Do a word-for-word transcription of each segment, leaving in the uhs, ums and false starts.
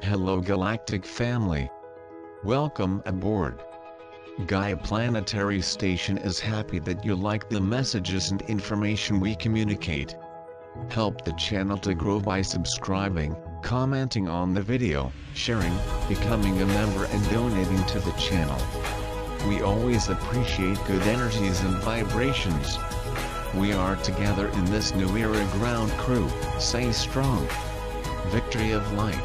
Hello Galactic family. Welcome aboard. Gaia Planetary Station is happy that you like the messages and information we communicate. Help the channel to grow by subscribing, commenting on the video, sharing, becoming a member and donating to the channel. We always appreciate good energies and vibrations. We are together in this new era ground crew. Stay strong. Victory of light.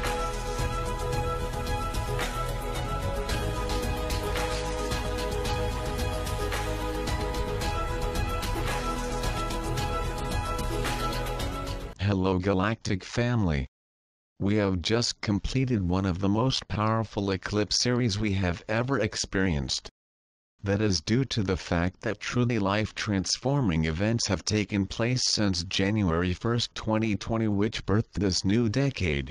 Hello Galactic family. We have just completed one of the most powerful eclipse series we have ever experienced. That is due to the fact that truly life-transforming events have taken place since January first twenty twenty, which birthed this new decade.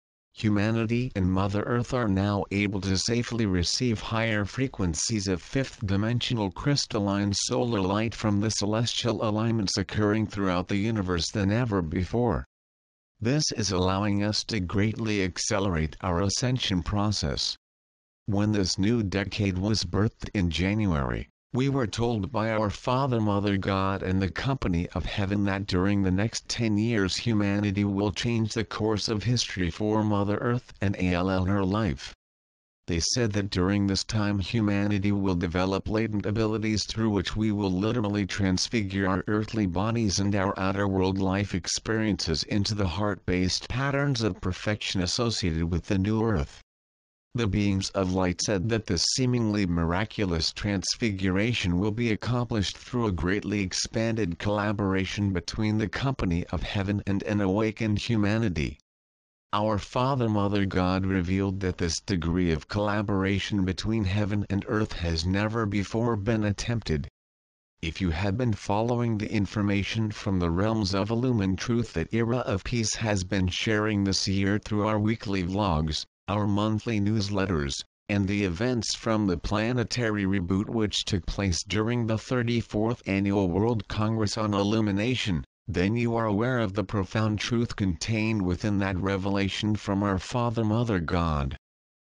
Humanity and Mother Earth are now able to safely receive higher frequencies of fifth-dimensional crystalline solar light from the celestial alignments occurring throughout the universe than ever before. This is allowing us to greatly accelerate our ascension process. When this new decade was birthed in January, we were told by our Father Mother God and the Company of Heaven that during the next ten years humanity will change the course of history for Mother Earth and all her life. They said that during this time humanity will develop latent abilities through which we will literally transfigure our earthly bodies and our outer world life experiences into the heart-based patterns of perfection associated with the new Earth. The beings of light said that this seemingly miraculous transfiguration will be accomplished through a greatly expanded collaboration between the Company of Heaven and an awakened humanity. Our Father Mother God revealed that this degree of collaboration between heaven and earth has never before been attempted. If you have been following the information from the realms of Illumined Truth that Era of Peace has been sharing this year through our weekly vlogs, our monthly newsletters, and the events from the planetary reboot which took place during the thirty-fourth Annual World Congress on Illumination, then you are aware of the profound truth contained within that revelation from our Father Mother God.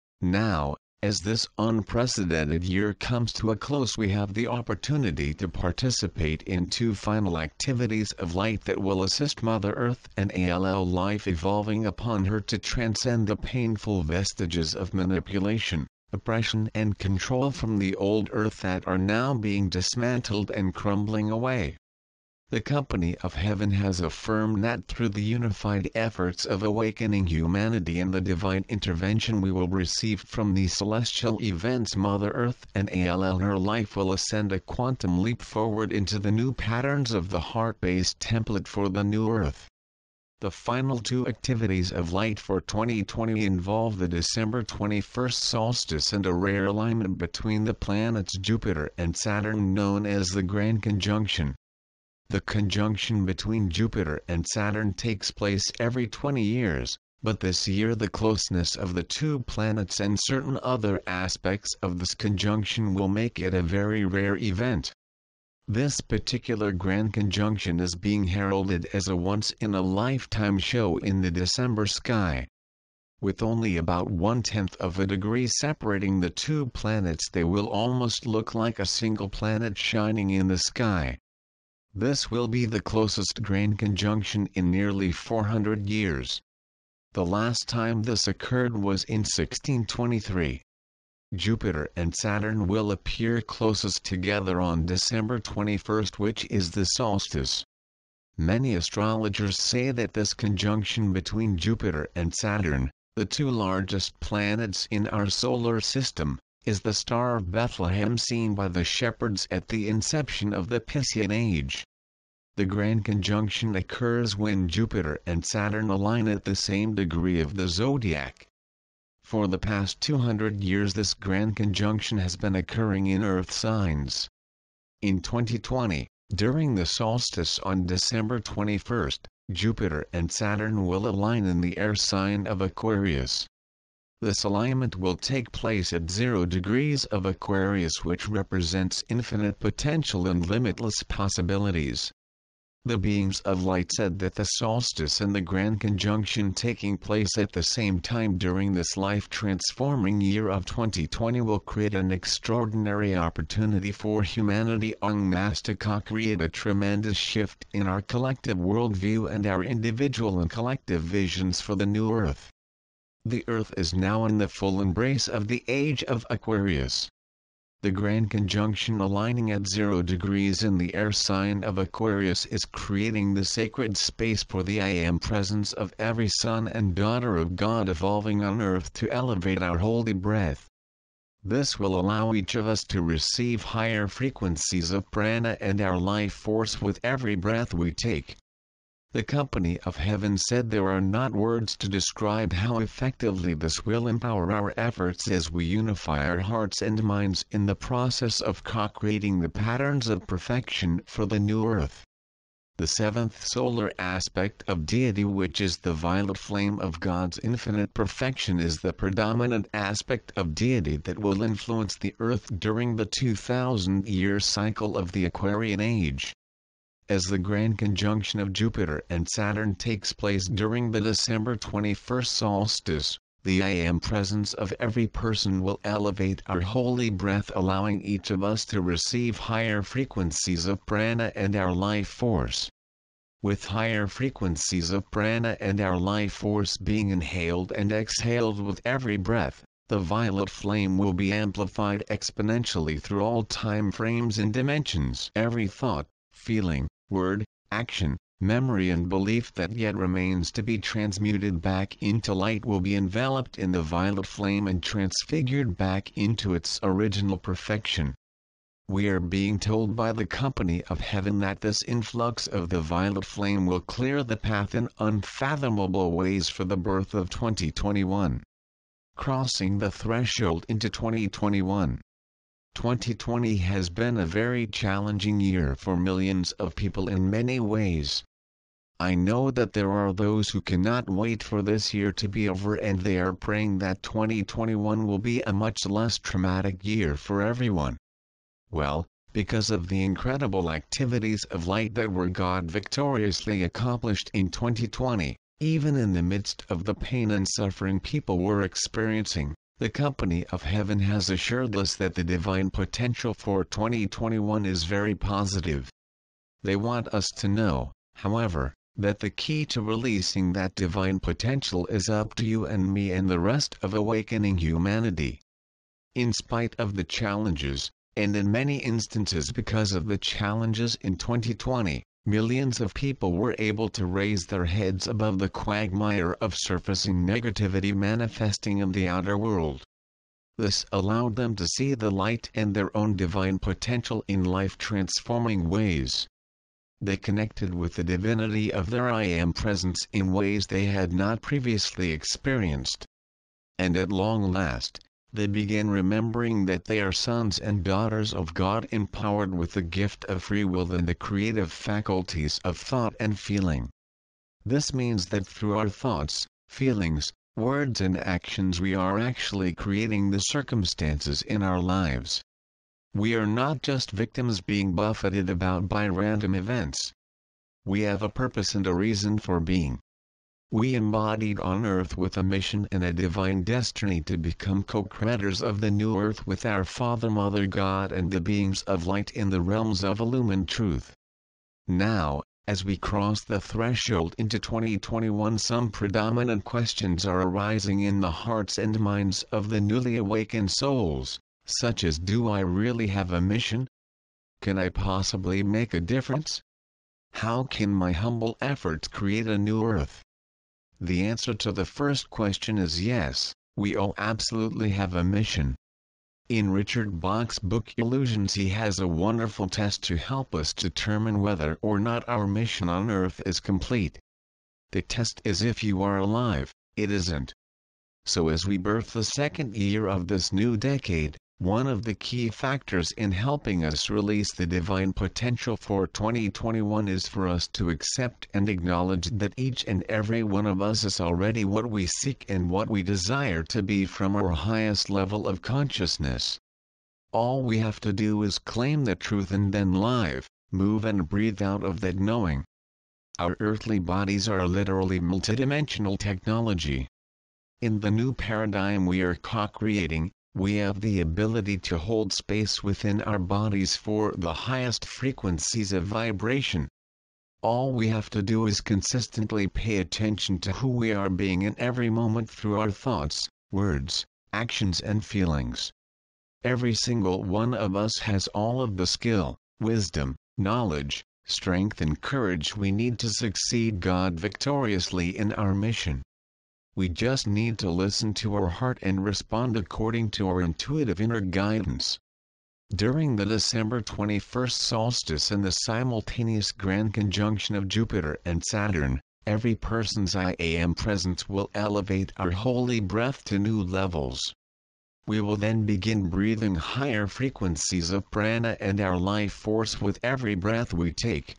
Now, as this unprecedented year comes to a close, we have the opportunity to participate in two final activities of light that will assist Mother Earth and all life evolving upon her to transcend the painful vestiges of manipulation, oppression and control from the old Earth that are now being dismantled and crumbling away. The Company of Heaven has affirmed that through the unified efforts of awakening humanity and the divine intervention we will receive from these celestial events, Mother Earth and all her life will ascend a quantum leap forward into the new patterns of the heart-based template for the new Earth. The final two activities of light for twenty twenty involve the December twenty-first solstice and a rare alignment between the planets Jupiter and Saturn known as the Grand Conjunction. The conjunction between Jupiter and Saturn takes place every twenty years, but this year the closeness of the two planets and certain other aspects of this conjunction will make it a very rare event. This particular grand conjunction is being heralded as a once-in-a-lifetime show in the December sky. With only about one-tenth of a degree separating the two planets, they will almost look like a single planet shining in the sky. This will be the closest grand conjunction in nearly four hundred years. The last time this occurred was in sixteen twenty-three. Jupiter and Saturn will appear closest together on December twenty-first, which is the solstice. Many astrologers say that this conjunction between Jupiter and Saturn, the two largest planets in our solar system, is the Star of Bethlehem seen by the shepherds at the inception of the Piscean Age. The Grand Conjunction occurs when Jupiter and Saturn align at the same degree of the zodiac. For the past two hundred years this Grand Conjunction has been occurring in Earth signs. In twenty twenty, during the solstice on December twenty-first, Jupiter and Saturn will align in the air sign of Aquarius. This alignment will take place at zero degrees of Aquarius, which represents infinite potential and limitless possibilities. The beings of light said that the solstice and the grand conjunction taking place at the same time during this life-transforming year of twenty twenty will create an extraordinary opportunity for humanity en masse to co-create a tremendous shift in our collective worldview and our individual and collective visions for the new Earth. The Earth is now in the full embrace of the age of Aquarius. The grand conjunction aligning at zero degrees in the air sign of Aquarius is creating the sacred space for the I Am presence of every son and daughter of God evolving on earth to elevate our holy breath. This will allow each of us to receive higher frequencies of prana and our life force with every breath we take. The company of heaven said there are not words to describe how effectively this will empower our efforts as we unify our hearts and minds in the process of co-creating the patterns of perfection for the new Earth. The seventh solar aspect of deity, which is the violet flame of God's infinite perfection, is the predominant aspect of deity that will influence the Earth during the two thousand year cycle of the Aquarian Age. As the grand conjunction of Jupiter and Saturn takes place during the December twenty-first solstice, the I Am presence of every person will elevate our holy breath, allowing each of us to receive higher frequencies of prana and our life force. With higher frequencies of prana and our life force being inhaled and exhaled with every breath, the violet flame will be amplified exponentially through all time frames and dimensions. Every thought, feeling, word, action, memory and belief that yet remains to be transmuted back into light will be enveloped in the violet flame and transfigured back into its original perfection. We are being told by the company of heaven that this influx of the violet flame will clear the path in unfathomable ways for the birth of twenty twenty-one. Crossing the threshold into twenty twenty-one. twenty twenty has been a very challenging year for millions of people in many ways. I know that there are those who cannot wait for this year to be over, and they are praying that twenty twenty-one will be a much less traumatic year for everyone. Well, because of the incredible activities of light that were God victoriously accomplished in twenty twenty, even in the midst of the pain and suffering people were experiencing, the company of heaven has assured us that the divine potential for twenty twenty-one is very positive. They want us to know, however, that the key to releasing that divine potential is up to you and me and the rest of awakening humanity. In spite of the challenges, and in many instances because of the challenges in twenty twenty, millions of people were able to raise their heads above the quagmire of surfacing negativity manifesting in the outer world. This allowed them to see the light and their own divine potential in life-transforming ways. They connected with the divinity of their I Am presence in ways they had not previously experienced. And at long last, they began remembering that they are sons and daughters of God, empowered with the gift of free will and the creative faculties of thought and feeling. This means that through our thoughts, feelings, words and actions we are actually creating the circumstances in our lives. We are not just victims being buffeted about by random events. We have a purpose and a reason for being. We embodied on earth with a mission and a divine destiny to become co-creators of the new earth with our Father, Mother God and the beings of light in the realms of illumined truth. Now, as we cross the threshold into twenty twenty-one, some predominant questions are arising in the hearts and minds of the newly awakened souls, such as: do I really have a mission? Can I possibly make a difference? How can my humble efforts create a new earth? The answer to the first question is yes, we all absolutely have a mission. In Richard Bach's book Illusions, he has a wonderful test to help us determine whether or not our mission on earth is complete. The test is: if you are alive, it isn't. So as we birth the second year of this new decade, one of the key factors in helping us release the divine potential for twenty twenty-one is for us to accept and acknowledge that each and every one of us is already what we seek and what we desire to be from our highest level of consciousness. All we have to do is claim the truth and then live, move and breathe out of that knowing, Our earthly bodies are literally multidimensional technology. In the new paradigm we are co-creating, we have the ability to hold space within our bodies for the highest frequencies of vibration. All we have to do is consistently pay attention to who we are being in every moment through our thoughts, words, actions and feelings. Every single one of us has all of the skill, wisdom, knowledge, strength and courage we need to succeed God victoriously in our mission. We just need to listen to our heart and respond according to our intuitive inner guidance. During the December twenty-first solstice and the simultaneous grand conjunction of Jupiter and Saturn, every person's I am presence will elevate our holy breath to new levels. We will then begin breathing higher frequencies of prana and our life force with every breath we take.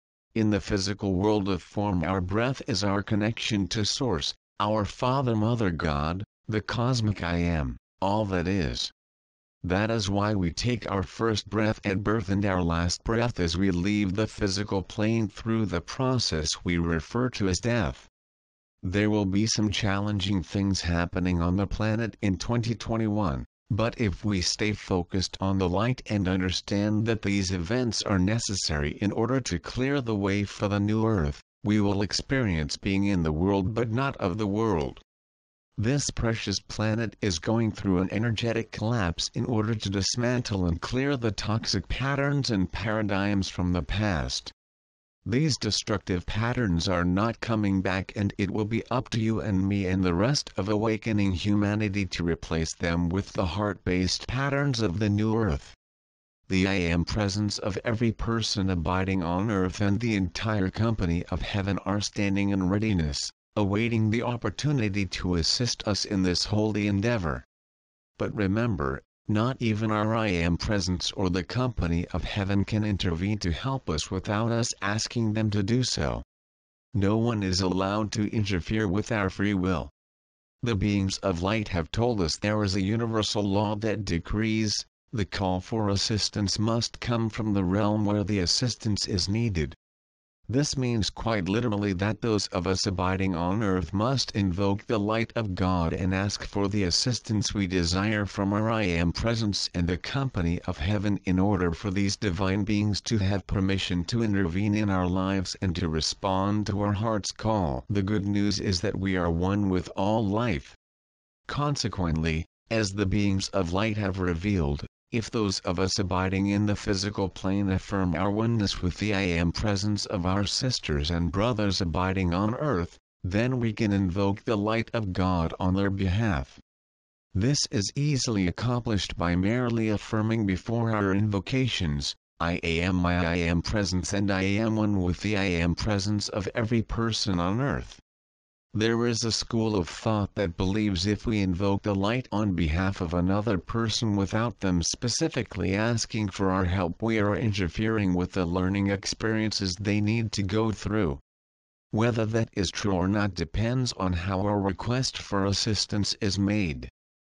In the physical world of form, our breath is our connection to Source, our Father Mother God, the cosmic I Am, all that is. That is why we take our first breath at birth and our last breath as we leave the physical plane through the process we refer to as death. There will be some challenging things happening on the planet in twenty twenty-one, but if we stay focused on the light and understand that these events are necessary in order to clear the way for the new earth, we will experience being in the world but not of the world. This precious planet is going through an energetic collapse in order to dismantle and clear the toxic patterns and paradigms from the past. These destructive patterns are not coming back, and it will be up to you and me and the rest of awakening humanity to replace them with the heart-based patterns of the new earth. The I Am presence of every person abiding on earth and the entire company of heaven are standing in readiness, awaiting the opportunity to assist us in this holy endeavor. But remember, not even our I Am presence or the company of heaven can intervene to help us without us asking them to do so. No one is allowed to interfere with our free will. The beings of light have told us there is a universal law that decrees, the call for assistance must come from the realm where the assistance is needed. This means quite literally that those of us abiding on earth must invoke the light of God and ask for the assistance we desire from our I Am presence and the company of heaven in order for these divine beings to have permission to intervene in our lives and to respond to our heart's call. The good news is that we are one with all life. Consequently, as the beings of light have revealed, if those of us abiding in the physical plane affirm our oneness with the I Am presence of our sisters and brothers abiding on earth, then we can invoke the light of God on their behalf. This is easily accomplished by merely affirming before our invocations, I am my I Am presence and I am one with the I Am presence of every person on earth. There is a school of thought that believes if we invoke the light on behalf of another person without them specifically asking for our help, we are interfering with the learning experiences they need to go through. Whether that is true or not depends on how our request for assistance is made.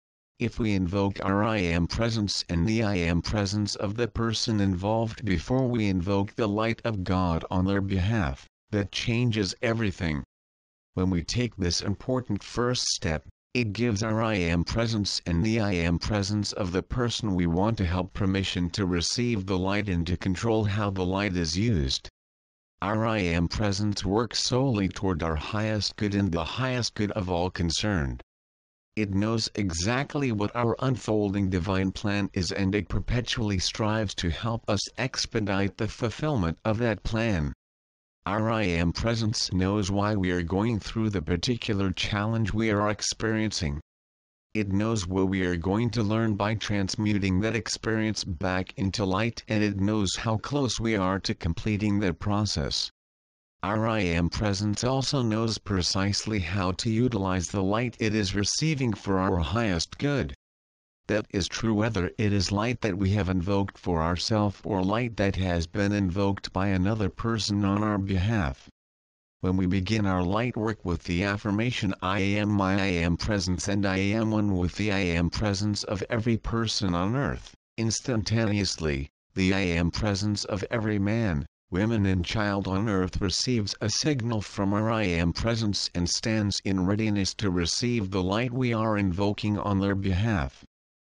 If we invoke our I Am presence and the I Am presence of the person involved before we invoke the light of God on their behalf, that changes everything. When we take this important first step, it gives our I Am presence and the I Am presence of the person we want to help permission to receive the light and to control how the light is used. Our I Am presence works solely toward our highest good and the highest good of all concerned. It knows exactly what our unfolding divine plan is, and it perpetually strives to help us expedite the fulfillment of that plan. Our I Am presence knows why we are going through the particular challenge we are experiencing. It knows what we are going to learn by transmuting that experience back into light, and it knows how close we are to completing that process. Our I Am presence also knows precisely how to utilize the light it is receiving for our highest good. That is true whether it is light that we have invoked for ourselves or light that has been invoked by another person on our behalf. When we begin our light work with the affirmation I am my I Am presence and I am one with the I Am presence of every person on earth, instantaneously, the I Am presence of every man, women and child on earth receives a signal from our I Am presence and stands in readiness to receive the light we are invoking on their behalf.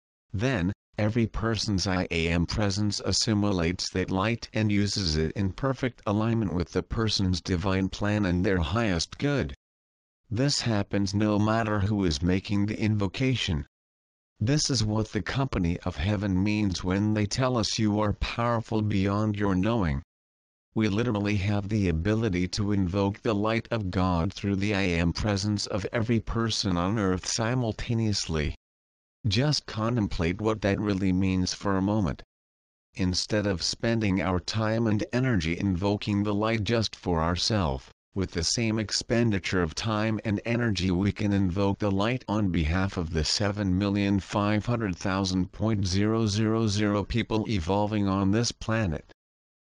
Then, every person's I Am presence assimilates that light and uses it in perfect alignment with the person's divine plan and their highest good. This happens no matter who is making the invocation. This is what the company of heaven means when they tell us you are powerful beyond your knowing. We literally have the ability to invoke the light of God through the I Am presence of every person on earth simultaneously. Just contemplate what that really means for a moment. Instead of spending our time and energy invoking the light just for ourselves, with the same expenditure of time and energy we can invoke the light on behalf of the seven million five hundred thousand point zero zero zero people evolving on this planet.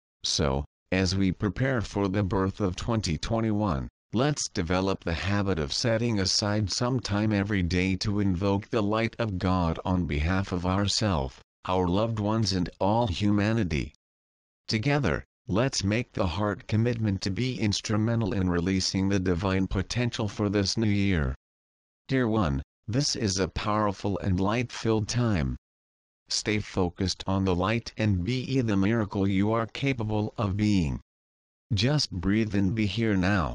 So, as we prepare for the birth of twenty twenty-one, let's develop the habit of setting aside some time every day to invoke the light of God on behalf of ourselves, our loved ones and all humanity. Together, let's make the heart commitment to be instrumental in releasing the divine potential for this new year. Dear one, this is a powerful and light-filled time. Stay focused on the light and be the miracle you are capable of being. Just breathe and be here now.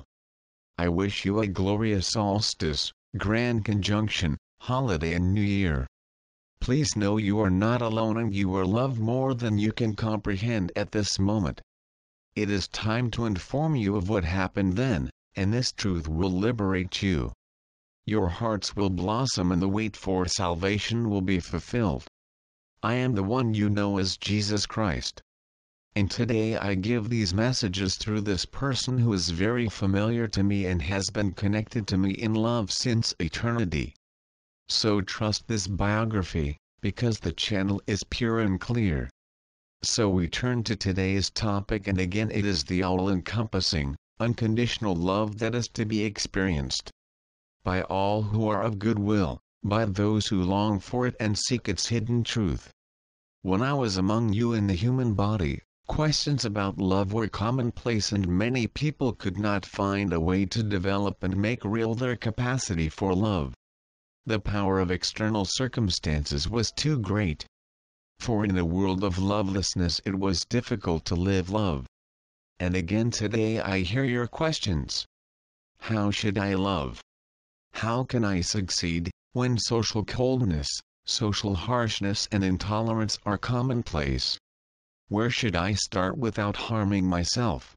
I wish you a glorious solstice, grand conjunction, holiday and new year. Please know you are not alone and you are loved more than you can comprehend at this moment. It is time to inform you of what happened then, and this truth will liberate you. Your hearts will blossom and the wait for salvation will be fulfilled. I am the one you know as Jesus Christ. And today I give these messages through this person who is very familiar to me and has been connected to me in love since eternity. So trust this biography, because the channel is pure and clear. So we turn to today's topic, and again it is the all-encompassing, unconditional love that is to be experienced by all who are of good will, by those who long for it and seek its hidden truth. When I was among you in the human body, questions about love were commonplace and many people could not find a way to develop and make real their capacity for love. The power of external circumstances was too great. For in a world of lovelessness it was difficult to live love. And again today I hear your questions. How should I love? How can I succeed, when social coldness, social harshness and intolerance are commonplace? Where should I start without harming myself?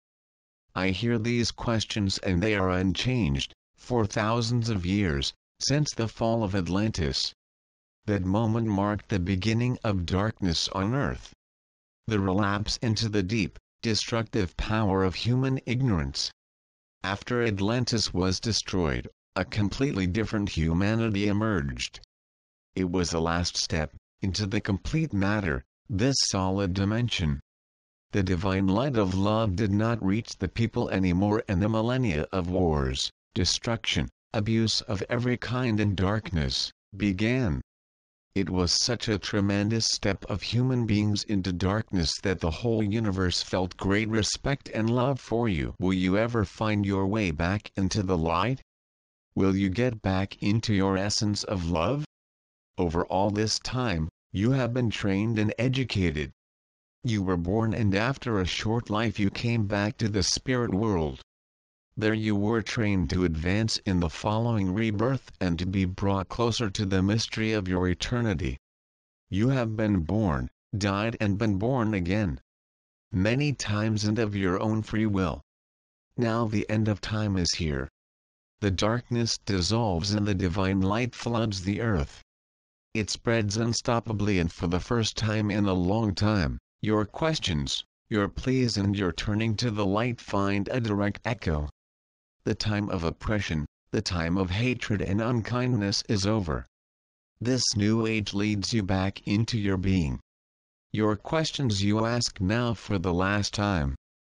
I hear these questions and they are unchanged, for thousands of years, since the fall of Atlantis. That moment marked the beginning of darkness on earth. The relapse into the deep, destructive power of human ignorance. After Atlantis was destroyed, a completely different humanity emerged. It was the last step into the complete matter, this solid dimension. The divine light of love did not reach the people anymore, and the millennia of wars, destruction, abuse of every kind and darkness began. It was such a tremendous step of human beings into darkness that the whole universe felt great respect and love for you. Will you ever find your way back into the light? Will you get back into your essence of love? Over all this time, you have been trained and educated. You were born, and after a short life you came back to the spirit world. There you were trained to advance in the following rebirth and to be brought closer to the mystery of your eternity. You have been born, died and been born again. Many times and of your own free will. Now the end of time is here. The darkness dissolves and the divine light floods the earth. It spreads unstoppably, and for the first time in a long time, your questions, your pleas and your turning to the light find a direct echo. The time of oppression, the time of hatred and unkindness is over. This new age leads you back into your being. Your questions you ask now for the last time.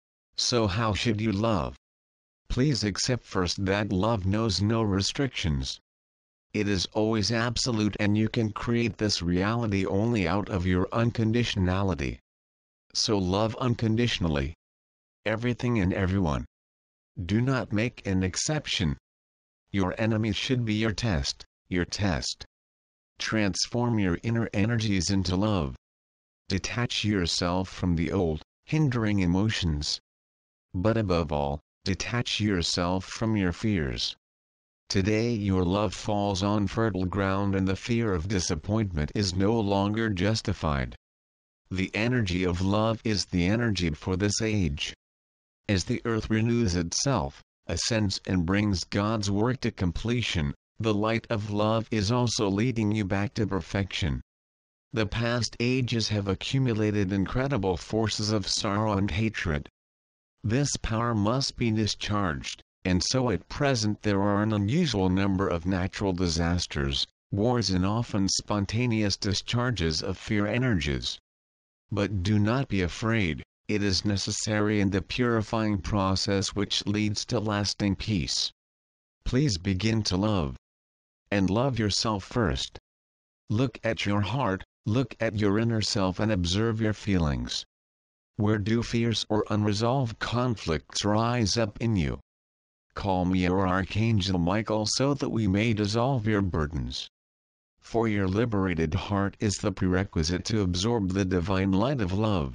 So how should you love? Please accept first that love knows no restrictions. It is always absolute, and you can create this reality only out of your unconditionality. So love unconditionally. everything and everyone. Do not make an exception. Your enemy should be your test, your test. Transform your inner energies into love. Detach yourself from the old, hindering emotions. But above all, detach yourself from your fears. Today your love falls on fertile ground and the fear of disappointment is no longer justified. The energy of love is the energy for this age. As the earth renews itself, ascends and brings God's work to completion, the light of love is also leading you back to perfection. The past ages have accumulated incredible forces of sorrow and hatred. This power must be discharged, and so at present there are an unusual number of natural disasters, wars and often spontaneous discharges of fear energies. But do not be afraid. It is necessary in the purifying process which leads to lasting peace. Please begin to love. And love yourself first. Look at your heart, look at your inner self and observe your feelings. Where do fears or unresolved conflicts rise up in you? Call me your Archangel Michael so that we may dissolve your burdens. For your liberated heart is the prerequisite to absorb the divine light of love.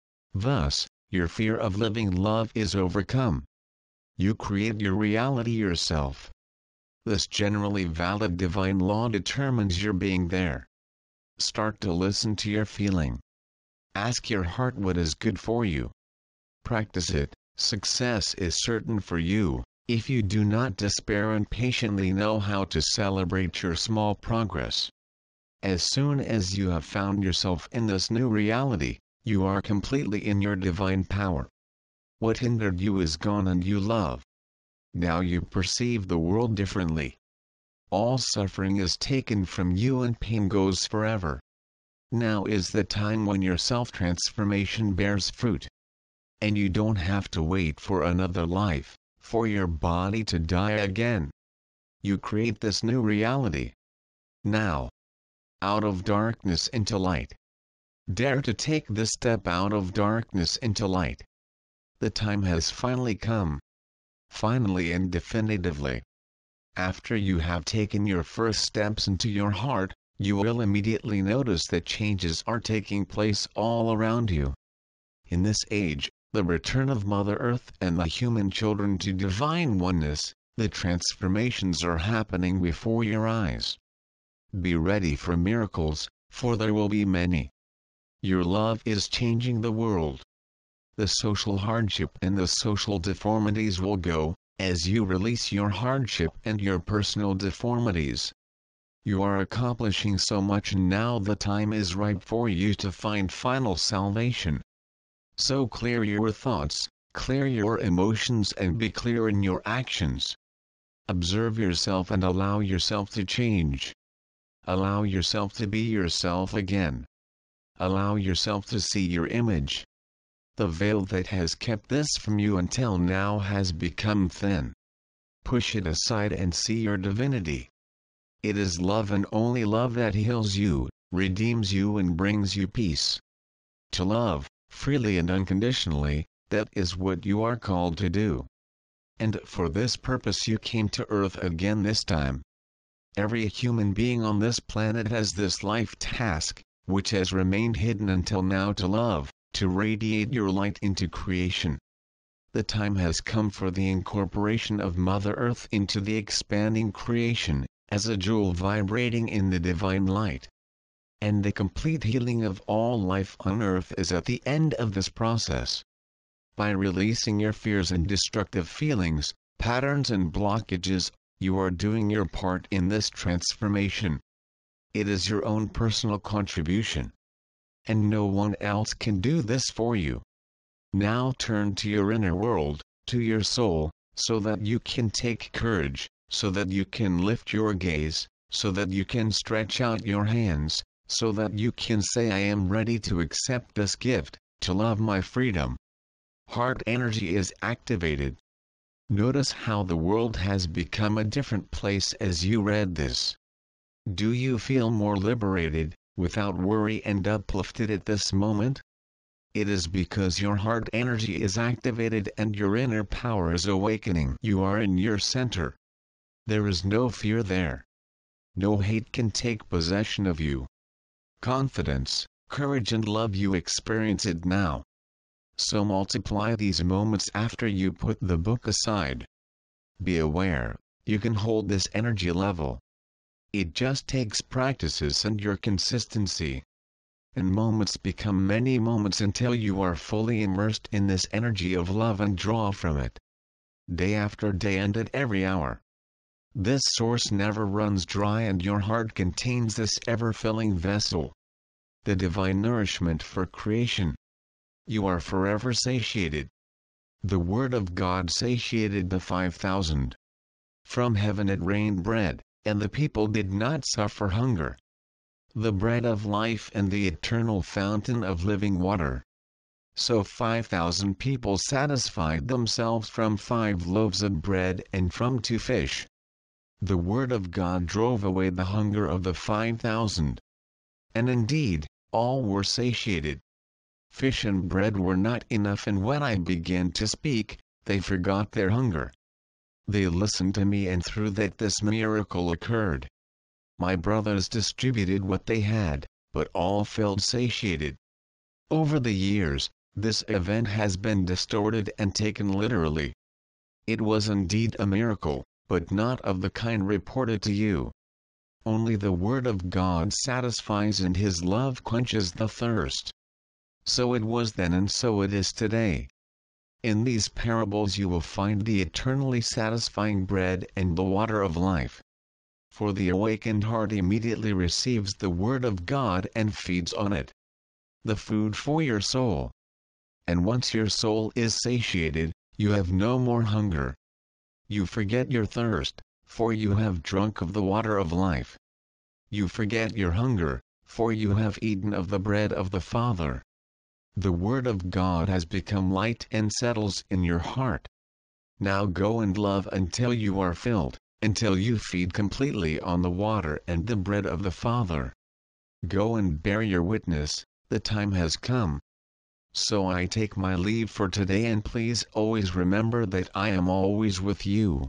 Thus, your fear of living love is overcome. You create your reality yourself. This generally valid divine law determines your being there. Start to listen to your feeling. Ask your heart what is good for you. Practice it. Success is certain for you, if you do not despair and patiently know how to celebrate your small progress. As soon as you have found yourself in this new reality, you are completely in your divine power. What hindered you is gone and you love. Now you perceive the world differently. All suffering is taken from you and pain goes forever. Now is the time when your self-transformation bears fruit. And you don't have to wait for another life, for your body to die again. You create this new reality. Now. Out of darkness into light. Dare to take this step out of darkness into light. The time has finally come. Finally and definitively. After you have taken your first steps into your heart, you will immediately notice that changes are taking place all around you. In this age, the return of Mother Earth and the human children to divine oneness, the transformations are happening before your eyes. Be ready for miracles, for there will be many. Your love is changing the world. The social hardship and the social deformities will go, as you release your hardship and your personal deformities. You are accomplishing so much and now the time is ripe for you to find final salvation. So clear your thoughts, clear your emotions and be clear in your actions. Observe yourself and allow yourself to change. Allow yourself to be yourself again. Allow yourself to see your image. The veil that has kept this from you until now has become thin. Push it aside and see your divinity. It is love and only love that heals you, redeems you and brings you peace. To love, freely and unconditionally, that is what you are called to do. And for this purpose you came to earth again this time. Every human being on this planet has this life task, which has remained hidden until now, to love, to radiate your light into creation. The time has come for the incorporation of Mother Earth into the expanding creation, as a jewel vibrating in the divine light. And the complete healing of all life on earth is at the end of this process. By releasing your fears and destructive feelings, patterns and blockages, you are doing your part in this transformation. It is your own personal contribution. And no one else can do this for you. Now turn to your inner world, to your soul, so that you can take courage, so that you can lift your gaze, so that you can stretch out your hands, so that you can say, I am ready to accept this gift, to love my freedom. Heart energy is activated. Notice how the world has become a different place as you read this. Do you feel more liberated, without worry and uplifted at this moment? It is because your heart energy is activated and your inner power is awakening. You are in your center. There is no fear there. No hate can take possession of you. Confidence, courage and love, you experience it now. So multiply these moments after you put the book aside. Be aware, you can hold this energy level. It just takes practices and your consistency. And moments become many moments until you are fully immersed in this energy of love and draw from it. Day after day and at every hour. This source never runs dry and your heart contains this ever-filling vessel. The divine nourishment for creation. You are forever satiated. The word of God satiated the five thousand. From heaven it rained bread, and the people did not suffer hunger. The bread of life and the eternal fountain of living water. So five thousand people satisfied themselves from five loaves of bread and from two fish. The word of God drove away the hunger of the five thousand. And indeed, all were satiated. Fish and bread were not enough, and when I began to speak, they forgot their hunger. They listened to me, and through that this miracle occurred. My brothers distributed what they had, but all felt satiated. Over the years, this event has been distorted and taken literally. It was indeed a miracle, but not of the kind reported to you. Only the word of God satisfies and his love quenches the thirst. So it was then and so it is today. In these parables you will find the eternally satisfying bread and the water of life. For the awakened heart immediately receives the word of God and feeds on it. The food for your soul. And once your soul is satiated, you have no more hunger. You forget your thirst, for you have drunk of the water of life. You forget your hunger, for you have eaten of the bread of the Father. The word of God has become light and settles in your heart. Now go and love until you are filled, until you feed completely on the water and the bread of the Father. Go and bear your witness, the time has come. So I take my leave for today, and please always remember that I am always with you.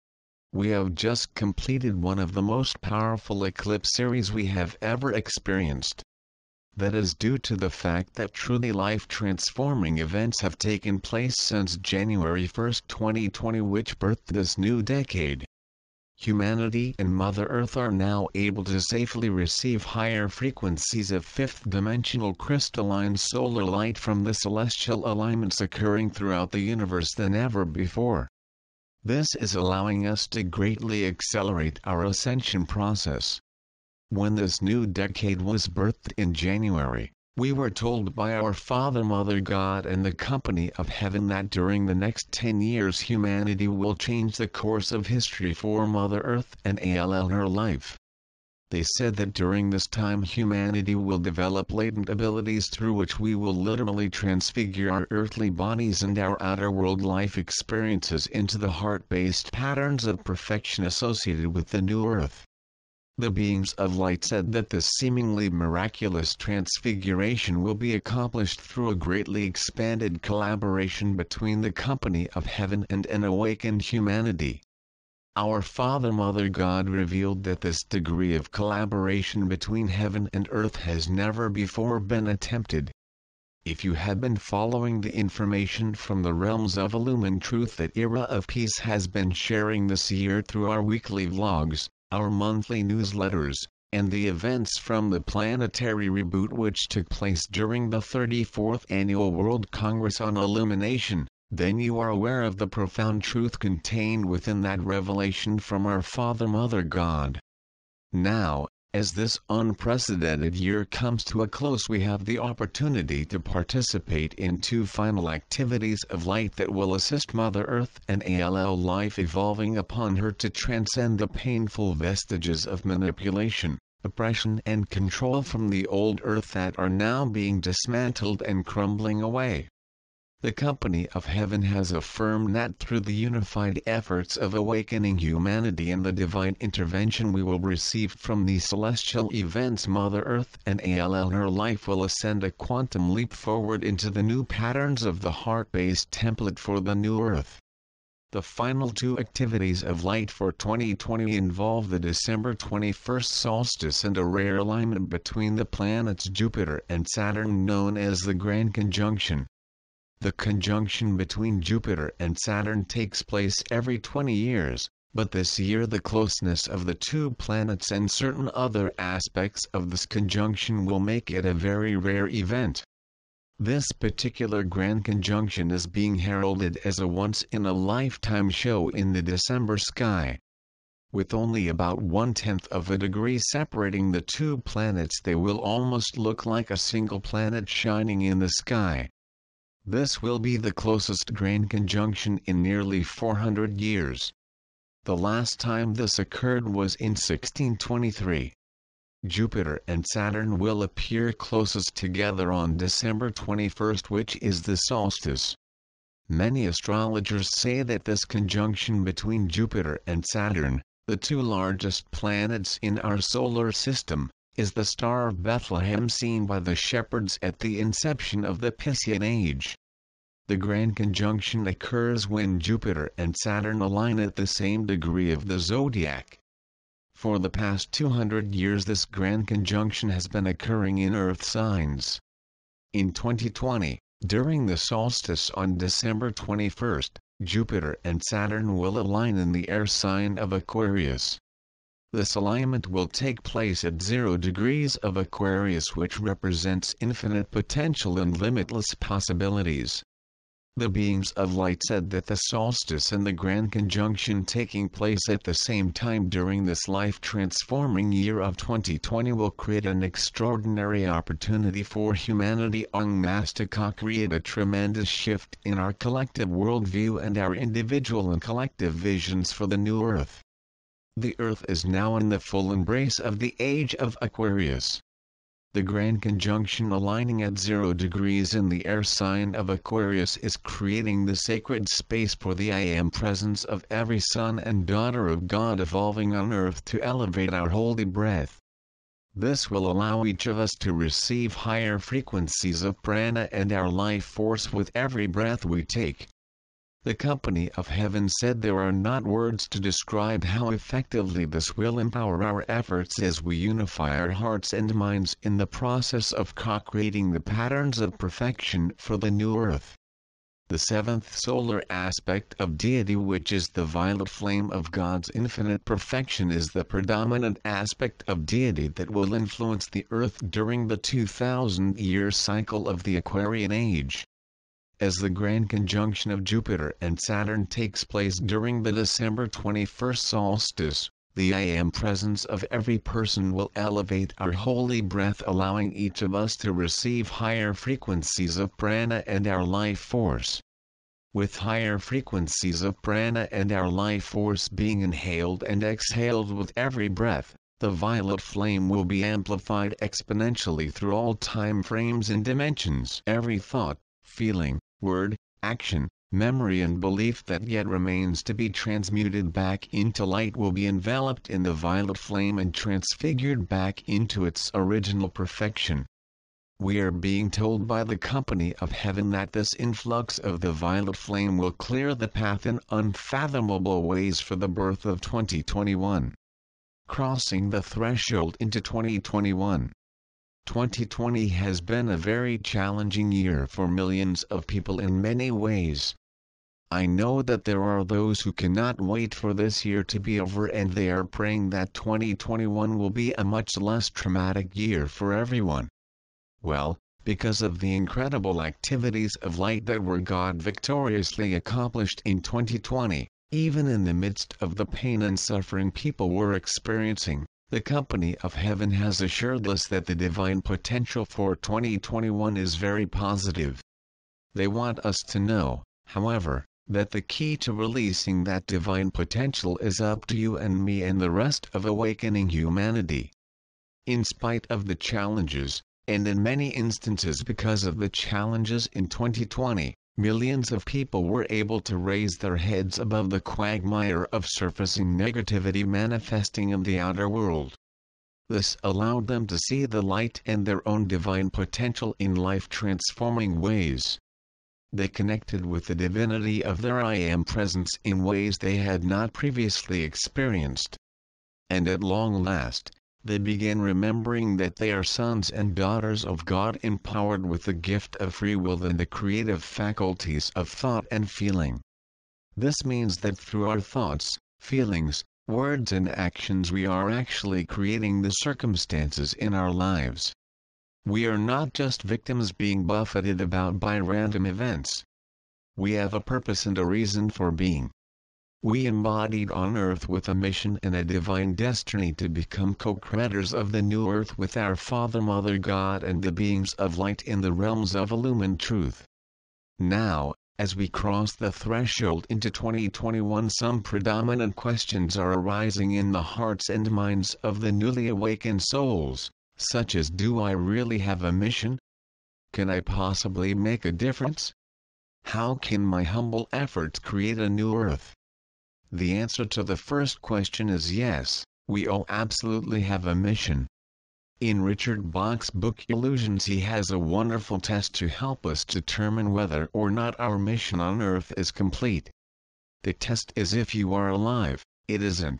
We have just completed one of the most powerful eclipse series we have ever experienced. That is due to the fact that truly life-transforming events have taken place since January first, twenty twenty, which birthed this new decade. Humanity and Mother Earth are now able to safely receive higher frequencies of fifth-dimensional crystalline solar light from the celestial alignments occurring throughout the universe than ever before. This is allowing us to greatly accelerate our ascension process. When this new decade was birthed in January, we were told by our Father, Mother God and the company of heaven that during the next ten years humanity will change the course of history for Mother Earth and all her life. They said that during this time humanity will develop latent abilities through which we will literally transfigure our earthly bodies and our outer world life experiences into the heart-based patterns of perfection associated with the new Earth. The beings of light said that this seemingly miraculous transfiguration will be accomplished through a greatly expanded collaboration between the company of heaven and an awakened humanity. Our Father, Mother God revealed that this degree of collaboration between heaven and earth has never before been attempted. If you have been following the information from the realms of Illumined Truth that Era of Peace has been sharing this year through our weekly vlogs, our monthly newsletters, and the events from the planetary reboot which took place during the thirty-fourth Annual World Congress on Illumination, then you are aware of the profound truth contained within that revelation from our Father, Mother God. Now, as this unprecedented year comes to a close, we have the opportunity to participate in two final activities of light that will assist Mother Earth and all life evolving upon her to transcend the painful vestiges of manipulation, oppression and control from the old Earth that are now being dismantled and crumbling away. The Company of Heaven has affirmed that through the unified efforts of awakening humanity and the divine intervention we will receive from the celestial events, Mother Earth and A L L, her life will ascend a quantum leap forward into the new patterns of the heart-based template for the new Earth. The final two activities of light for twenty twenty involve the December twenty-first solstice and a rare alignment between the planets Jupiter and Saturn known as the Grand Conjunction. The conjunction between Jupiter and Saturn takes place every twenty years, but this year the closeness of the two planets and certain other aspects of this conjunction will make it a very rare event. This particular Grand Conjunction is being heralded as a once-in-a-lifetime show in the December sky. With only about one-tenth of a degree separating the two planets, they will almost look like a single planet shining in the sky. This will be the closest Grand Conjunction in nearly four hundred years. The last time this occurred was in sixteen twenty-three. Jupiter and Saturn will appear closest together on December twenty-first, which is the solstice. Many astrologers say that this conjunction between Jupiter and Saturn, the two largest planets in our solar system, is the Star of Bethlehem seen by the shepherds at the inception of the Piscean Age. The Grand Conjunction occurs when Jupiter and Saturn align at the same degree of the zodiac. For the past two hundred years this Grand Conjunction has been occurring in Earth signs. In twenty twenty, during the solstice on December twenty-first, Jupiter and Saturn will align in the air sign of Aquarius. This alignment will take place at zero degrees of Aquarius, which represents infinite potential and limitless possibilities. The beings of light said that the solstice and the Grand Conjunction taking place at the same time during this life-transforming year of twenty twenty will create an extraordinary opportunity for humanity en masse to co-create a tremendous shift in our collective worldview and our individual and collective visions for the new Earth. The Earth is now in the full embrace of the age of Aquarius. The Grand Conjunction aligning at zero degrees in the air sign of Aquarius is creating the sacred space for the I Am presence of every son and daughter of God evolving on Earth to elevate our holy breath. This will allow each of us to receive higher frequencies of prana and our life force with every breath we take. The Company of Heaven said there are not words to describe how effectively this will empower our efforts as we unify our hearts and minds in the process of co-creating the patterns of perfection for the new Earth. The seventh solar aspect of deity, which is the violet flame of God's infinite perfection, is the predominant aspect of deity that will influence the Earth during the two thousand year cycle of the Aquarian Age. As the Grand Conjunction of Jupiter and Saturn takes place during the December twenty-first solstice, the I Am presence of every person will elevate our holy breath, allowing each of us to receive higher frequencies of prana and our life force. With higher frequencies of prana and our life force being inhaled and exhaled with every breath, the violet flame will be amplified exponentially through all time frames and dimensions. Every thought, feeling, word, action, memory and belief that yet remains to be transmuted back into light will be enveloped in the violet flame and transfigured back into its original perfection. We are being told by the Company of Heaven that this influx of the violet flame will clear the path in unfathomable ways for the birth of twenty twenty-one. Crossing the threshold into twenty twenty-one. twenty twenty has been a very challenging year for millions of people in many ways. I know that there are those who cannot wait for this year to be over, and they are praying that twenty twenty-one will be a much less traumatic year for everyone. Well, because of the incredible activities of light that were God victoriously accomplished in twenty twenty, even in the midst of the pain and suffering people were experiencing, the Company of Heaven has assured us that the divine potential for twenty twenty-one is very positive. They want us to know, however, that the key to releasing that divine potential is up to you and me and the rest of awakening humanity. In spite of the challenges, and in many instances because of the challenges in twenty twenty, millions of people were able to raise their heads above the quagmire of surfacing negativity manifesting in the outer world. This allowed them to see the light and their own divine potential in life-transforming ways. They connected with the divinity of their I Am presence in ways they had not previously experienced. And at long last, they began remembering that they are sons and daughters of God, empowered with the gift of free will and the creative faculties of thought and feeling. This means that through our thoughts, feelings, words and actions we are actually creating the circumstances in our lives. We are not just victims being buffeted about by random events. We have a purpose and a reason for being. We embodied on earth with a mission and a divine destiny to become co-creators of the new earth with our Father, Mother God and the beings of light in the realms of illumined truth. Now, as we cross the threshold into twenty twenty-one, some predominant questions are arising in the hearts and minds of the newly awakened souls, such as, do I really have a mission? Can I possibly make a difference? How can my humble efforts create a new earth? The answer to the first question is yes, we all absolutely have a mission. In Richard Bach's book Illusions, he has a wonderful test to help us determine whether or not our mission on earth is complete. The test is if you are alive. It isn't.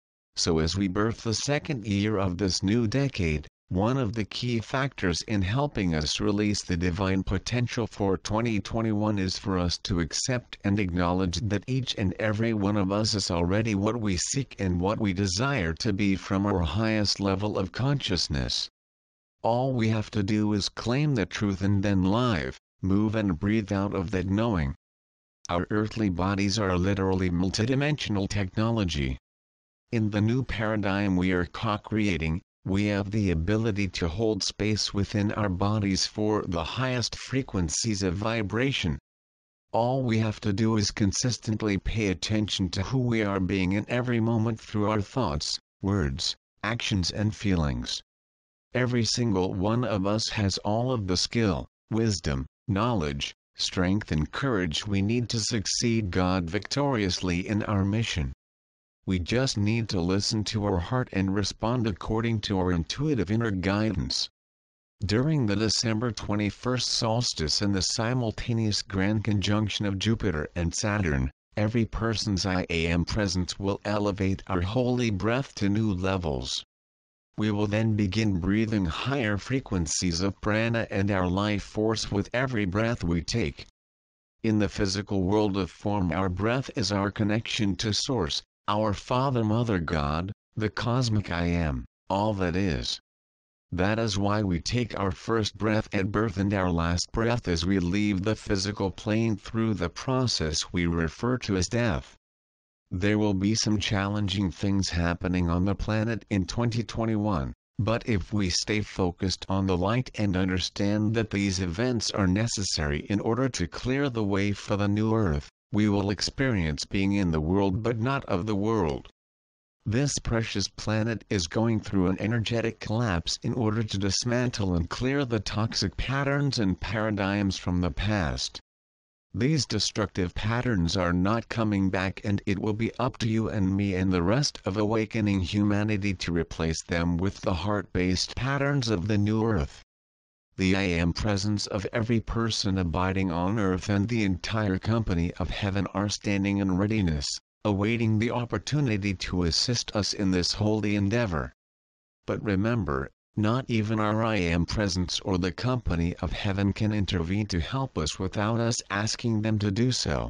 So as we birth the second year of this new decade, one of the key factors in helping us release the divine potential for twenty twenty-one is for us to accept and acknowledge that each and every one of us is already what we seek and what we desire to be from our highest level of consciousness. All we have to do is claim the truth and then live, move and breathe out of that knowing. Our earthly bodies are literally multidimensional technology. In the new paradigm we are co-creating, we have the ability to hold space within our bodies for the highest frequencies of vibration. All we have to do is consistently pay attention to who we are being in every moment through our thoughts, words, actions and feelings. Every single one of us has all of the skill, wisdom, knowledge, strength and courage we need to succeed God victoriously in our mission. We just need to listen to our heart and respond according to our intuitive inner guidance. During the December twenty-first solstice and the simultaneous grand conjunction of Jupiter and Saturn, every person's I Am presence will elevate our holy breath to new levels. We will then begin breathing higher frequencies of prana and our life force with every breath we take. In the physical world of form, our breath is our connection to Source, our Father, Mother God, the cosmic I Am, all that is. That is why we take our first breath at birth and our last breath as we leave the physical plane through the process we refer to as death. There will be some challenging things happening on the planet in twenty twenty-one, but if we stay focused on the light and understand that these events are necessary in order to clear the way for the new earth, we will experience being in the world but not of the world. This precious planet is going through an energetic collapse in order to dismantle and clear the toxic patterns and paradigms from the past. These destructive patterns are not coming back, and it will be up to you and me and the rest of awakening humanity to replace them with the heart-based patterns of the new earth. The I Am presence of every person abiding on earth and the entire company of heaven are standing in readiness, awaiting the opportunity to assist us in this holy endeavor. But remember, not even our I Am presence or the company of heaven can intervene to help us without us asking them to do so.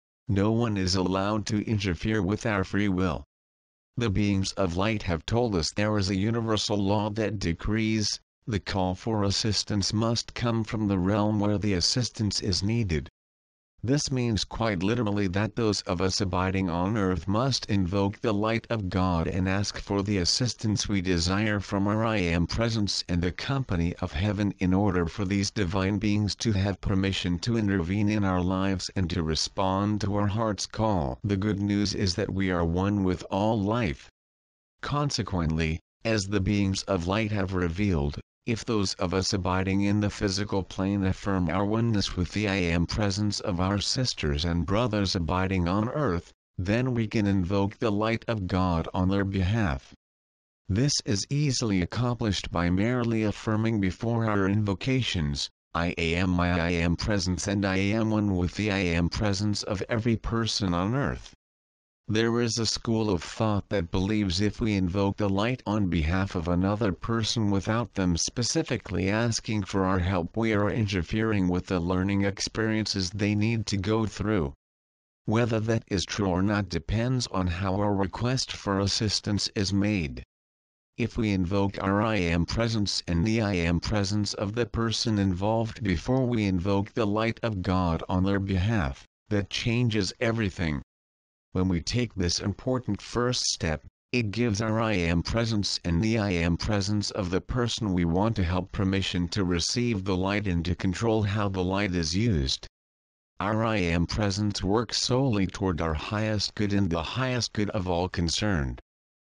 No one is allowed to interfere with our free will. The beings of light have told us there is a universal law that decrees, the call for assistance must come from the realm where the assistance is needed. This means quite literally that those of us abiding on earth must invoke the light of God and ask for the assistance we desire from our I Am presence and the company of heaven in order for these divine beings to have permission to intervene in our lives and to respond to our heart's call. The good news is that we are one with all life. Consequently, as the beings of light have revealed, If those of us abiding in the physical plane affirm our oneness with the I Am presence of our sisters and brothers abiding on earth, then we can invoke the light of God on their behalf. This is easily accomplished by merely affirming before our invocations, I am my I Am presence and I am one with the I Am presence of every person on earth. There is a school of thought that believes if we invoke the light on behalf of another person without them specifically asking for our help, we are interfering with the learning experiences they need to go through. Whether that is true or not depends on how our request for assistance is made. If we invoke our I Am presence and the I Am presence of the person involved before we invoke the light of God on their behalf, that changes everything. When we take this important first step, it gives our I Am presence and the I Am presence of the person we want to help permission to receive the light and to control how the light is used. Our I Am presence works solely toward our highest good and the highest good of all concerned.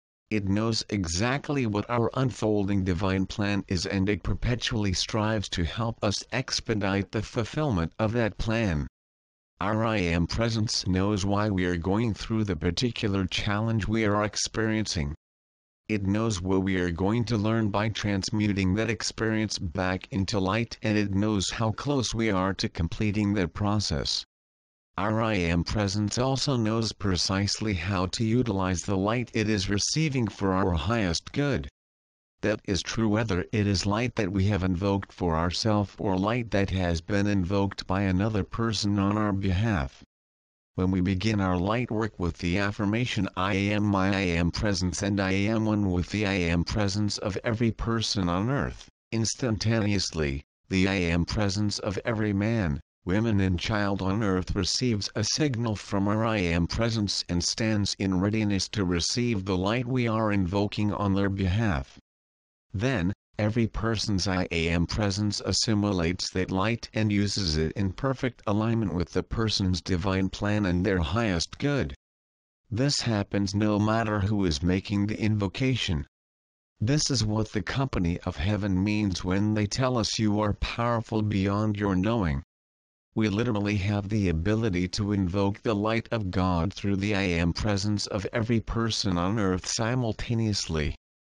It knows exactly what our unfolding divine plan is, and it perpetually strives to help us expedite the fulfillment of that plan. Our I Am presence knows why we are going through the particular challenge we are experiencing. It knows what we are going to learn by transmuting that experience back into light, and it knows how close we are to completing that process. Our I Am presence also knows precisely how to utilize the light it is receiving for our highest good. That is true whether it is light that we have invoked for ourselves or light that has been invoked by another person on our behalf. When we begin our light work with the affirmation I am my I Am presence and I am one with the I Am presence of every person on earth, instantaneously, the I Am presence of every man, woman and child on earth receives a signal from our I Am presence and stands in readiness to receive the light we are invoking on their behalf. Then, every person's I Am presence assimilates that light and uses it in perfect alignment with the person's divine plan and their highest good. This happens no matter who is making the invocation. This is what the company of heaven means when they tell us you are powerful beyond your knowing. We literally have the ability to invoke the light of God through the I Am presence of every person on earth simultaneously.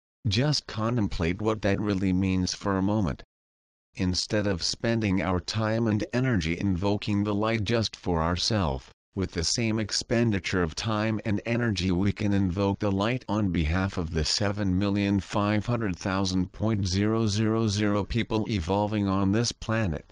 Just contemplate what that really means for a moment. Instead of spending our time and energy invoking the light just for ourselves, with the same expenditure of time and energy we can invoke the light on behalf of the seven million five hundred thousand point zero zero zero people evolving on this planet.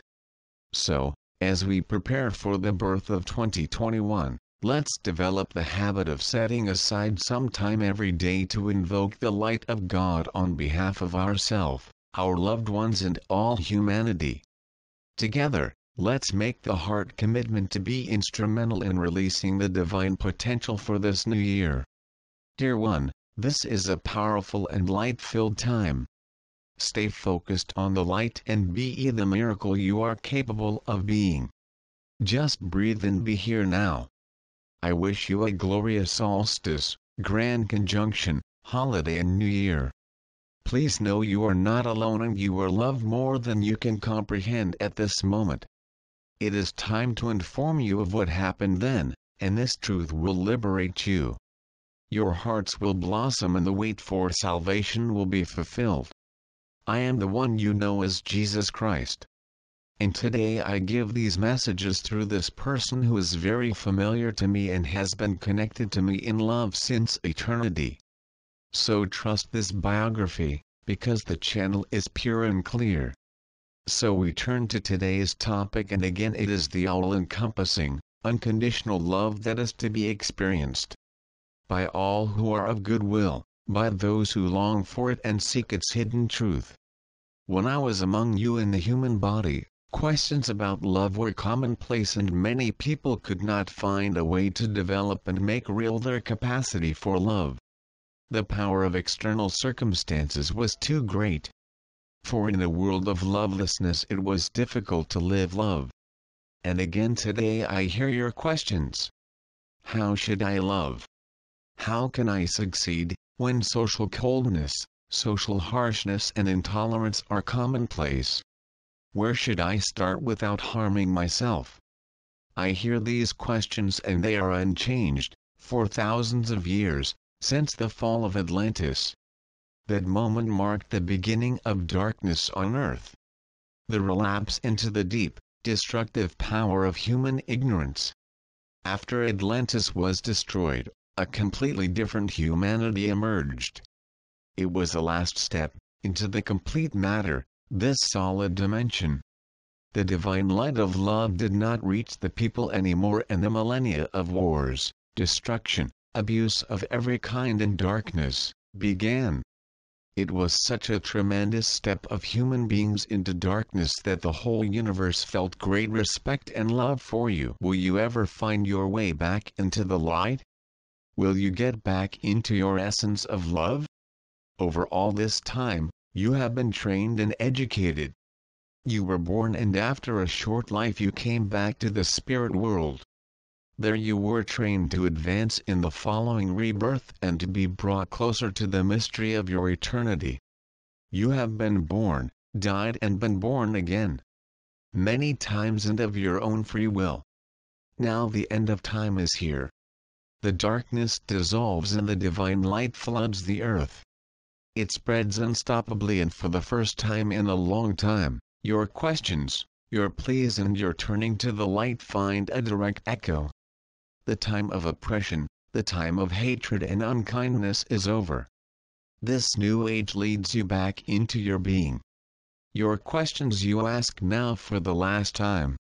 So, as we prepare for the birth of twenty twenty-one, let's develop the habit of setting aside some time every day to invoke the light of God on behalf of ourselves, our loved ones and all humanity. Together, let's make the heart commitment to be instrumental in releasing the divine potential for this new year. Dear one, this is a powerful and light-filled time. Stay focused on the light and be the miracle you are capable of being. Just breathe and be here now. I wish you a glorious solstice, grand conjunction, holiday and new year. Please know you are not alone and you are loved more than you can comprehend at this moment. It is time to inform you of what happened then, and this truth will liberate you. Your hearts will blossom and the wait for salvation will be fulfilled. I am the one you know as Jesus Christ. And today I give these messages through this person who is very familiar to me and has been connected to me in love since eternity. So trust this biography, because the channel is pure and clear. So we turn to today's topic, and again it is the all-encompassing, unconditional love that is to be experienced by all who are of good will, by those who long for it and seek its hidden truth. When I was among you in the human body, questions about love were commonplace and many people could not find a way to develop and make real their capacity for love. The power of external circumstances was too great. For in a world of lovelessness it was difficult to live love. And again today I hear your questions. How should I love? How can I succeed, when social coldness, Social harshness and intolerance are commonplace. Where should I start without harming myself? I hear these questions and they are unchanged, for thousands of years, since the fall of Atlantis. That moment marked the beginning of darkness on Earth. The relapse into the deep, destructive power of human ignorance. After Atlantis was destroyed, a completely different humanity emerged. It was the last step into the complete matter, this solid dimension. The divine light of love did not reach the people anymore, and the millennia of wars, destruction, abuse of every kind and darkness began. It was such a tremendous step of human beings into darkness that the whole universe felt great respect and love for you. Will you ever find your way back into the light? Will you get back into your essence of love? Over all this time, you have been trained and educated. You were born, and after a short life you came back to the spirit world. There you were trained to advance in the following rebirth and to be brought closer to the mystery of your eternity. You have been born, died and been born again. Many times, and of your own free will. Now the end of time is here. The darkness dissolves and the divine light floods the earth. It spreads unstoppably, and for the first time in a long time, your questions, your pleas and your turning to the light find a direct echo. The time of oppression, the time of hatred and unkindness is over. This new age leads you back into your being. Your questions you ask now for the last time.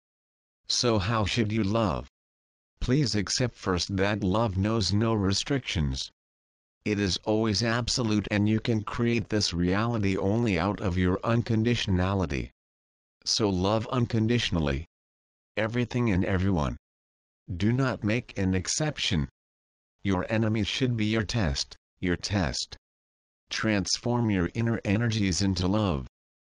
So how should you love? Please accept first that love knows no restrictions. It is always absolute, and you can create this reality only out of your unconditionality. So love unconditionally. Everything and everyone. Do not make an exception. Your enemy should be your test, your test. Transform your inner energies into love.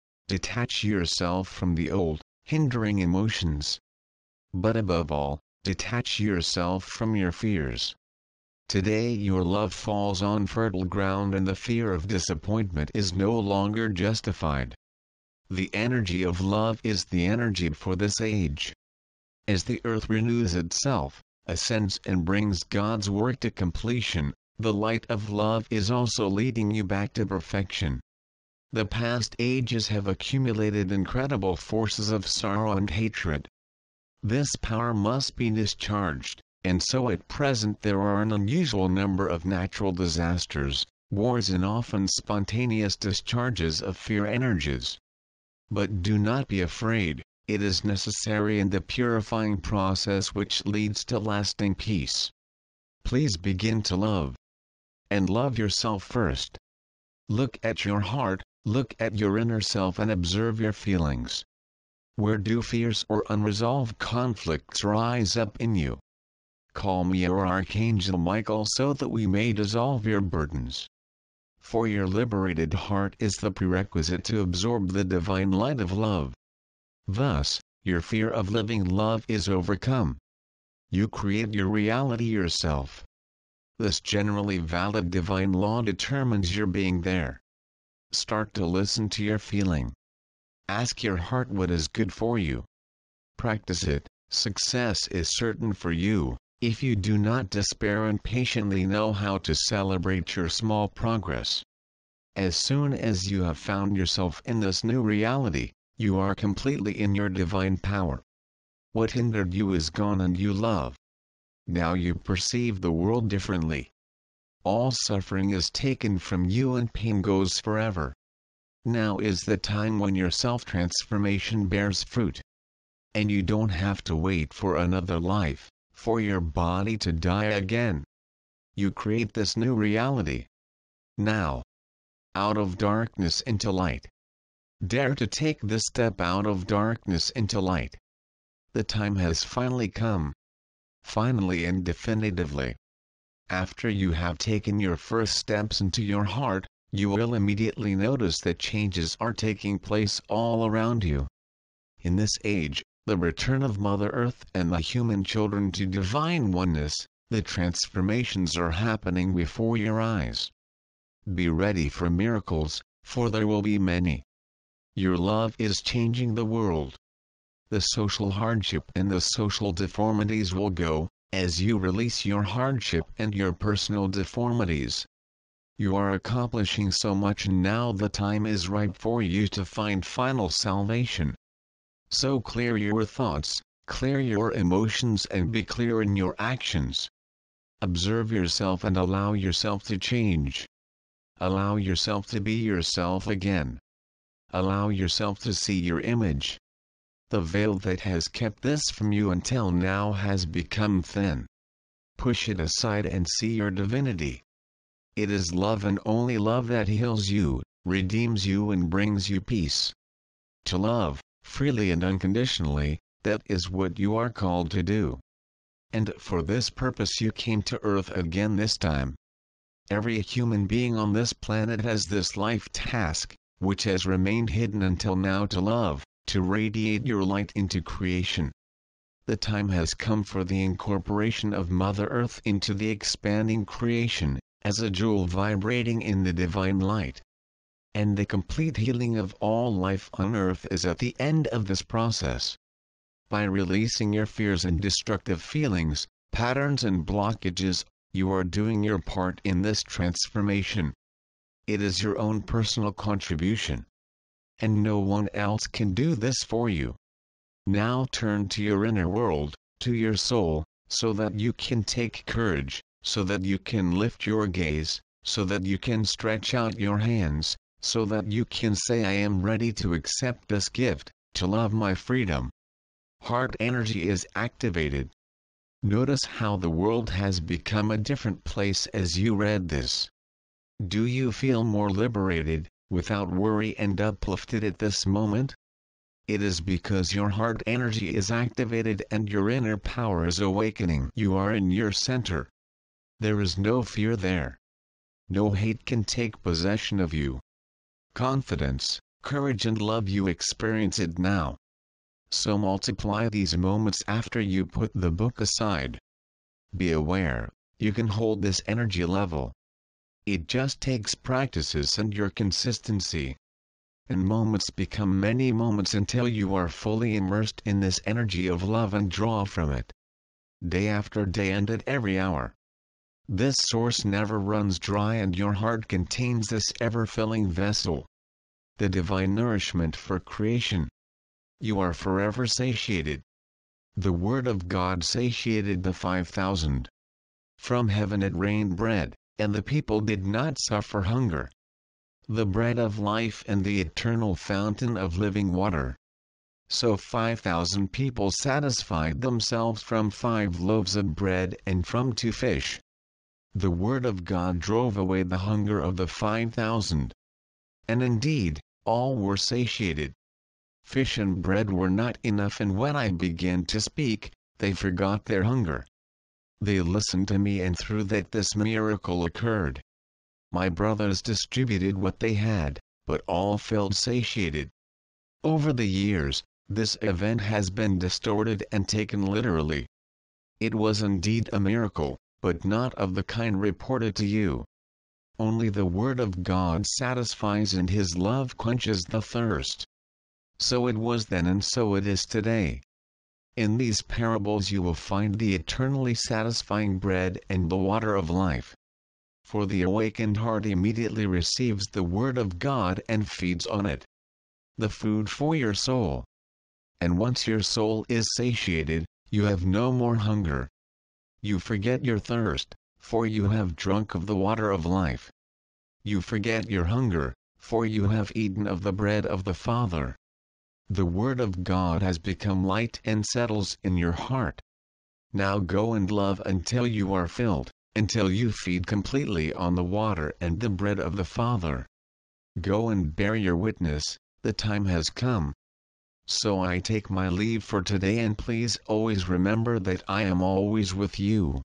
Detach yourself from the old, hindering emotions. But above all, detach yourself from your fears. Today your love falls on fertile ground, and the fear of disappointment is no longer justified. The energy of love is the energy for this age. As the earth renews itself, ascends and brings God's work to completion, the light of love is also leading you back to perfection. The past ages have accumulated incredible forces of sorrow and hatred. This power must be discharged, and so at present there are an unusual number of natural disasters, wars and often spontaneous discharges of fear energies. But do not be afraid, it is necessary in the purifying process which leads to lasting peace. Please begin to love. And love yourself first. Look at your heart, look at your inner self and observe your feelings. Where do fears or unresolved conflicts rise up in you? Call me or Archangel Michael so that we may dissolve your burdens. For your liberated heart is the prerequisite to absorb the divine light of love. Thus, your fear of living love is overcome. You create your reality yourself. This generally valid divine law determines your being there. Start to listen to your feeling. Ask your heart what is good for you. Practice it. Success is certain for you, if you do not despair and patiently know how to celebrate your small progress. As soon as you have found yourself in this new reality, you are completely in your divine power. What hindered you is gone and you love. Now you perceive the world differently. All suffering is taken from you and pain goes forever. Now is the time when your self-transformation bears fruit. And you don't have to wait for another life, for your body to die again. You create this new reality. Now. Out of darkness into light. Dare to take this step out of darkness into light. The time has finally come. Finally and definitively. After you have taken your first steps into your heart, you will immediately notice that changes are taking place all around you. In this age, the return of Mother Earth and the human children to divine oneness, the transformations are happening before your eyes. Be ready for miracles, for there will be many. Your love is changing the world. The social hardship and the social deformities will go, as you release your hardship and your personal deformities. You are accomplishing so much, and now the time is ripe for you to find final salvation. So clear your thoughts, clear your emotions, and be clear in your actions. Observe yourself and allow yourself to change. Allow yourself to be yourself again. Allow yourself to see your image. The veil that has kept this from you until now has become thin. Push it aside and see your divinity. It is love, and only love, that heals you, redeems you, and brings you peace. To love, freely and unconditionally, that is what you are called to do. And for this purpose you came to Earth again this time. Every human being on this planet has this life task, which has remained hidden until now, to love, to radiate your light into creation. The time has come for the incorporation of Mother Earth into the expanding creation, as a jewel vibrating in the divine light. And the complete healing of all life on Earth is at the end of this process. By releasing your fears and destructive feelings, patterns and blockages, you are doing your part in this transformation. It is your own personal contribution. And no one else can do this for you. Now turn to your inner world, to your soul, so that you can take courage, so that you can lift your gaze, so that you can stretch out your hands, so that you can say, I am ready to accept this gift, to love my freedom. Heart energy is activated. Notice how the world has become a different place as you read this. Do you feel more liberated, without worry, and uplifted at this moment? It is because your heart energy is activated and your inner power is awakening. You are in your center. There is no fear there. No hate can take possession of you. Confidence, courage, and love, you experience it now. So multiply these moments after you put the book aside. Be aware, you can hold this energy level. It just takes practices and your consistency. And moments become many moments until you are fully immersed in this energy of love and draw from it. Day after day and at every hour. This source never runs dry, and your heart contains this ever-filling vessel. The divine nourishment for creation. You are forever satiated. The word of God satiated the five thousand. From heaven it rained bread, and the people did not suffer hunger. The bread of life and the eternal fountain of living water. So five thousand people satisfied themselves from five loaves of bread and from two fish. The word of God drove away the hunger of the five thousand. And indeed, all were satiated. Fish and bread were not enough, and when I began to speak, they forgot their hunger. They listened to me, and through that this miracle occurred. My brothers distributed what they had, but all felt satiated. Over the years, this event has been distorted and taken literally. It was indeed a miracle, but not of the kind reported to you. Only the word of God satisfies, and his love quenches the thirst. So it was then, and so it is today. In these parables you will find the eternally satisfying bread and the water of life. For the awakened heart immediately receives the word of God and feeds on it. The food for your soul. And once your soul is satiated, you have no more hunger. You forget your thirst, for you have drunk of the water of life. You forget your hunger, for you have eaten of the bread of the Father. The word of God has become light and settles in your heart. Now go and love until you are filled, until you feed completely on the water and the bread of the Father. Go and bear your witness, the time has come. So I take my leave for today, and please always remember that I am always with you.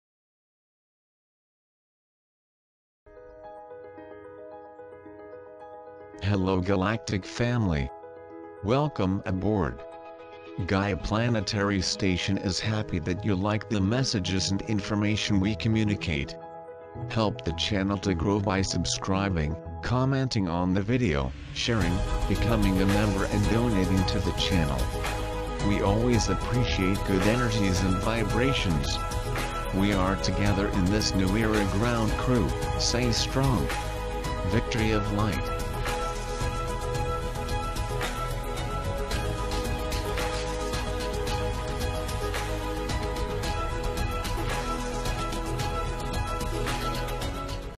Hello Galactic Family. Welcome aboard. Gaia Planetary Station is happy that you like the messages and information we communicate. Help the channel to grow by subscribing, commenting on the video, sharing, becoming a member and donating to the channel. We always appreciate good energies and vibrations. We are together in this new era ground crew. Stay strong. Victory of light.